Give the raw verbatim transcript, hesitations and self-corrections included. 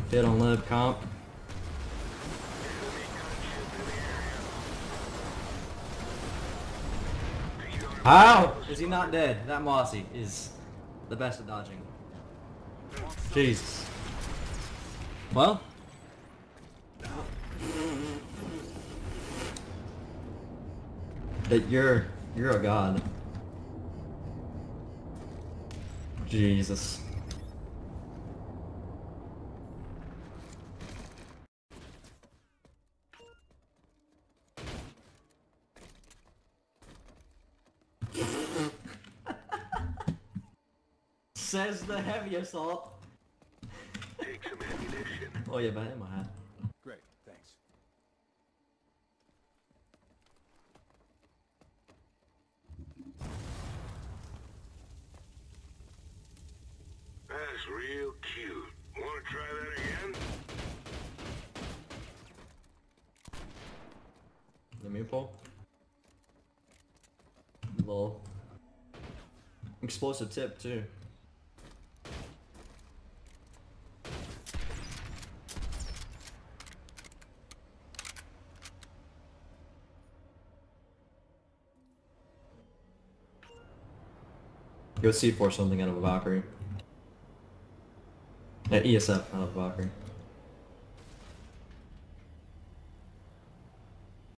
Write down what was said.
Hit on lib comp. How is he not dead? That Mossy is the best at dodging. Jesus. Well. That you're you're a god. Jesus. Says the heavy assault. Take some ammunition. Oh yeah, but in my hat. Great, thanks. That's real cute. Wanna try that again? The me pull. Lol. Explosive tip too. Go C four something out of a Valkyrie. Yeah, E S F out of a Valkyrie.